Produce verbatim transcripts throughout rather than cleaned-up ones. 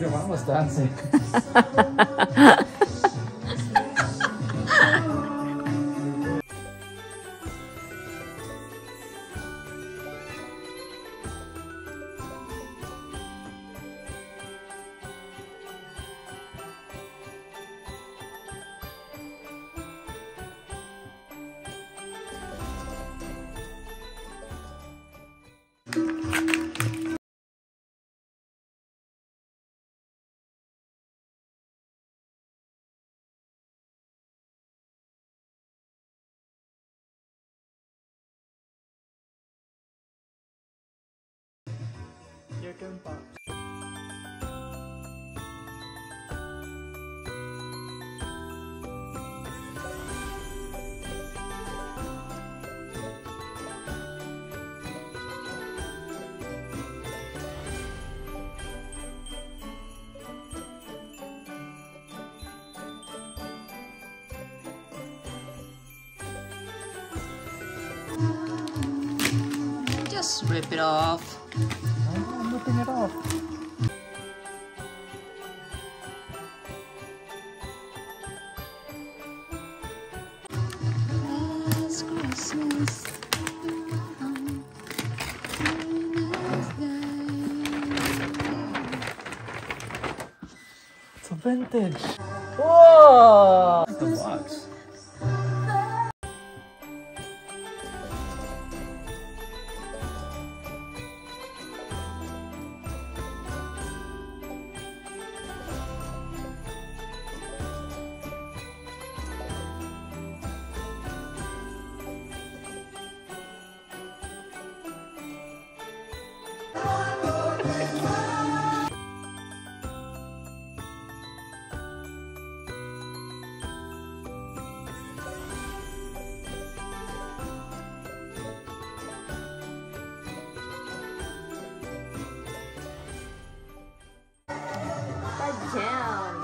Joanne was dancing. Your turn, Pops. Just rip it off. I'm ripping it off. Last Christmas. It's a vintage. Whoa! The box. Jam.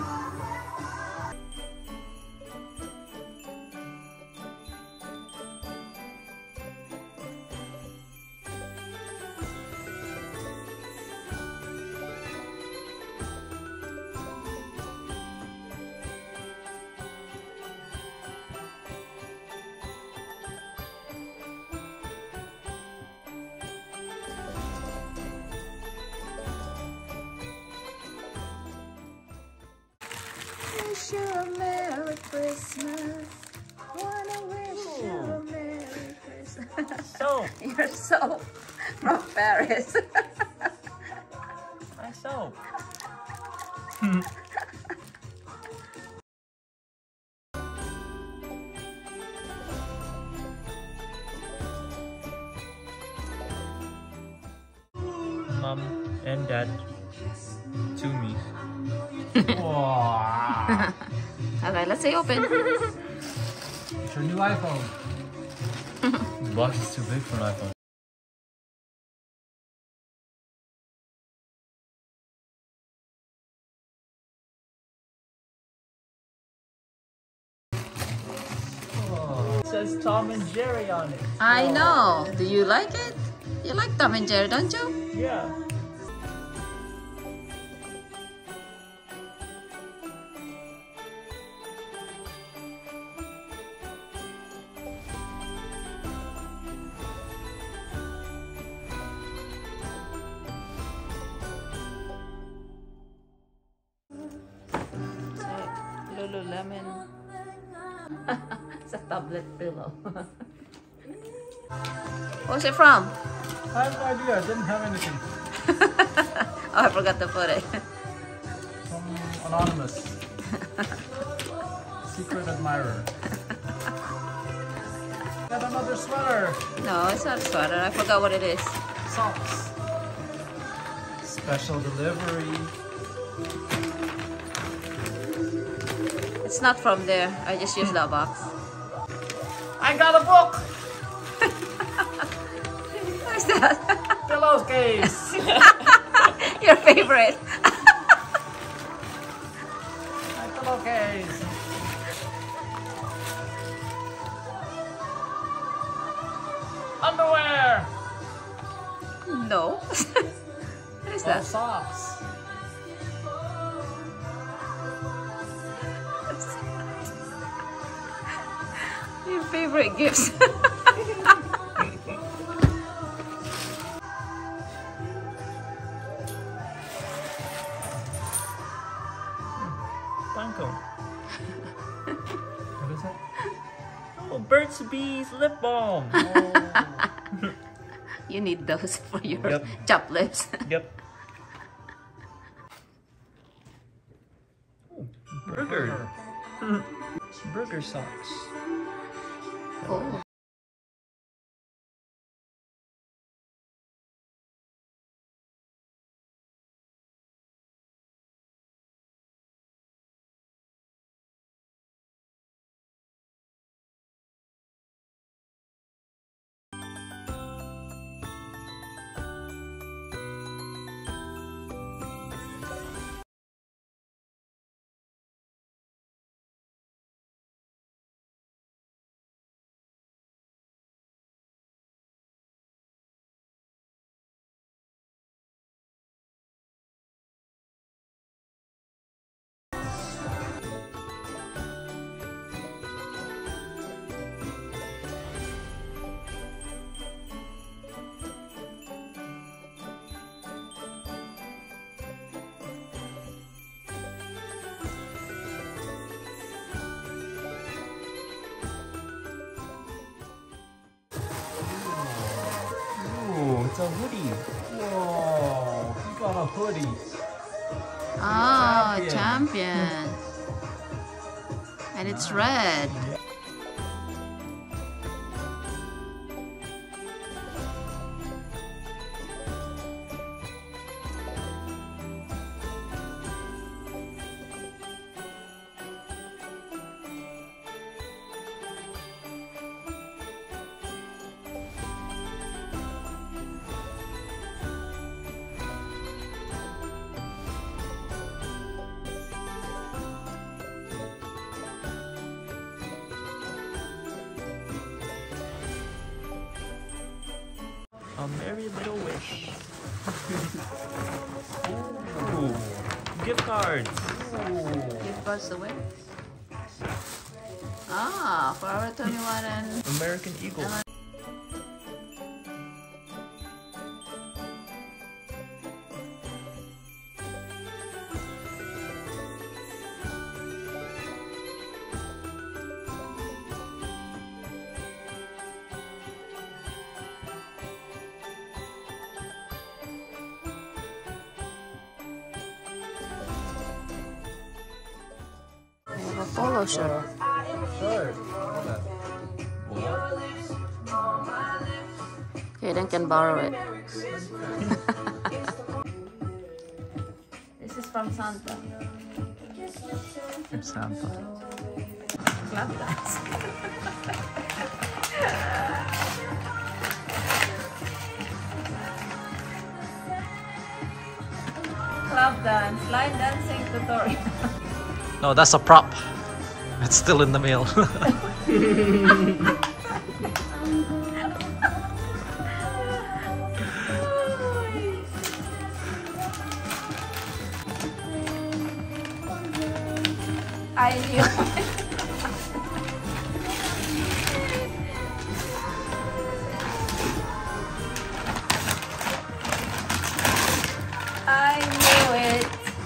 Wish you a Merry Christmas. Wanna wish you a Merry Christmas. Soap. You're soap from Paris. My soap. Mom and Dad to me. Wow. Okay, let's say open. It's your new iPhone. The box is too big for an iPhone. It says Tom and Jerry on it. I know. Do you like it? You like Tom and Jerry, don't you? Yeah. Lululemon. It's a tablet pillow. Where's it from? I have no idea. I didn't have anything. Oh, I forgot to put it. From Anonymous. Secret admirer. Got another sweater. No, it's not a sweater. I forgot what it is. Socks. Special delivery. It's not from there. I just used that box. I got a book. Where's that? Pillowcase. Your favorite. My pillowcase. Underwear. No. What is Oh, that? socks. favorite gifts. Panko. What is that? Oh, Burt's Bees lip balm. Oh. You need those for your Yep. chapped lips. Yep. Oh, burger. Burger socks. Oh. Ooh, it's a hoodie. Whoa, you got a hoodie. Oh, Champion. champion. And it's red. A merry little wish. Ooh, gift cards. Give us away. Ah, Forever twenty-one and American Eagle. we have a polo shirt. Sure. Kaden can borrow it. This is from Santa. From Santa. Clap dance. Club dance, line dancing tutorial. No, that's a prop. It's still in the mail. I knew it. I knew it.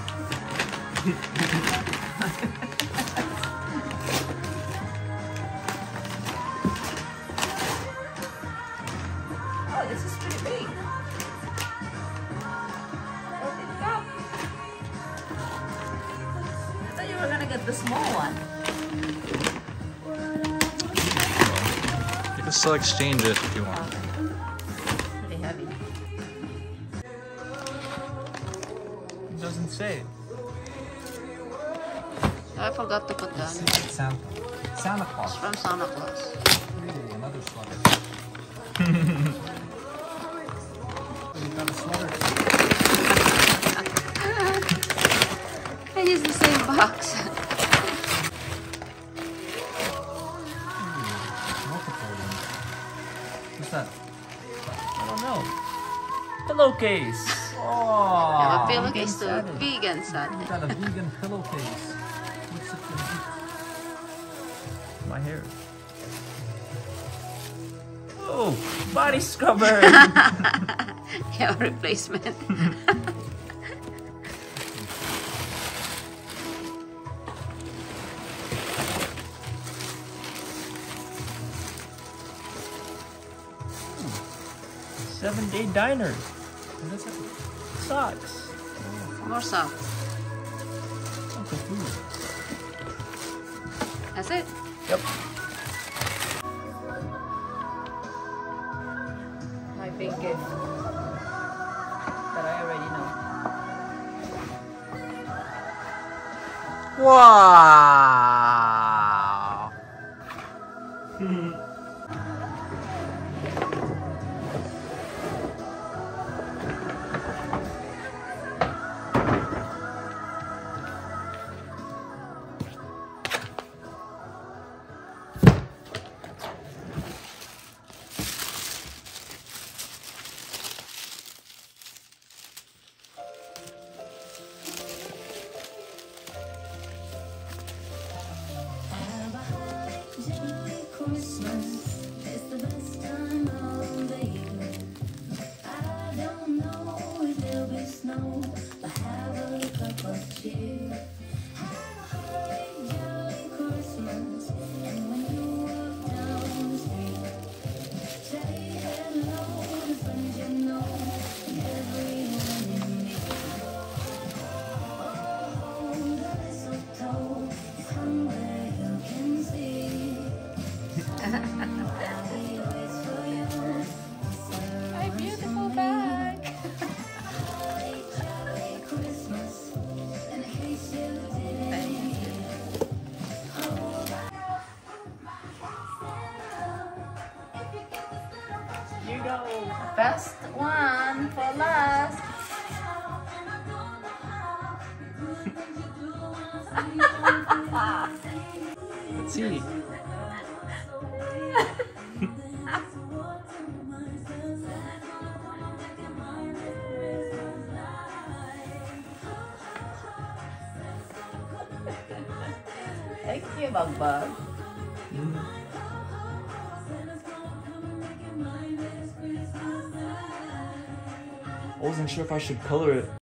Oh, this is pretty big. Open cup. I thought you were gonna get the small one. You can still exchange it if you want. Pretty heavy. It doesn't say. I forgot to put that. Secret Santa. Santa Claus. It's from Santa Claus. Ooh, another sweater. You got a sweater. I use the same box. Multiple ones. What's that? I don't know. Pillowcase. Oh, I have a pillowcase too. vegan Vegan You Saturday. got a vegan pillowcase. What's it gonna My hair. be? Oh, body scrubber. Hair replacement. Seven day diner. What's that? Socks. More socks. Okay, food. That's it. Yep. My big gift that I already know. Wow. My beautiful bag. You go. Best one for last. Let's see. Thank you, Bagbag. I wasn't sure if I should color it.